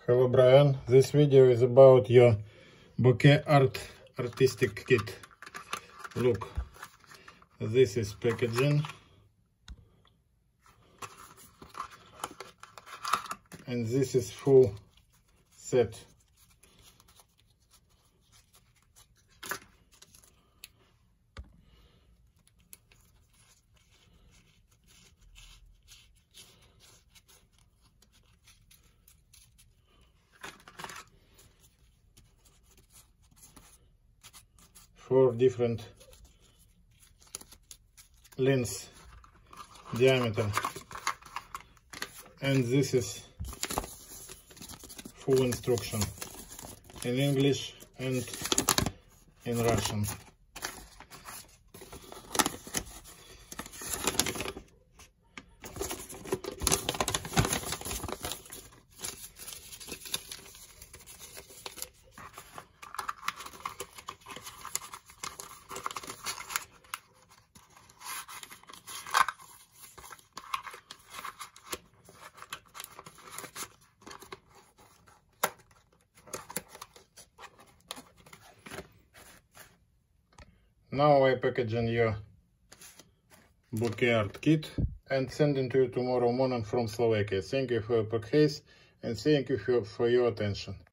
Hello Brian, this video is about your bokeh artistic kit. Look, this is packaging and this is full set. Four different lengths, diameter, and this is full instruction in English and in Russian. Now I packaging your bokeh art kit and sending to you tomorrow morning from Slovakia. Thank you for your purchase and thank you for your attention.